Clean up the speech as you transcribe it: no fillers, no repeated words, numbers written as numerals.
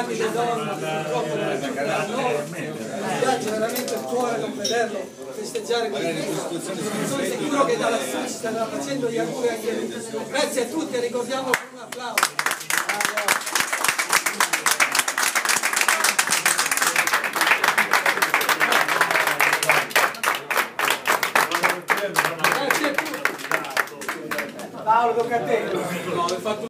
timide donne, purtroppo non è più per noi. Mi piace veramente il cuore non vederlo festeggiare così. Sono sicuro che da lassù ci stanno facendo gli auguri anche lui. Grazie a tutti e ricordiamo con un applauso. Paolo, tocca a te.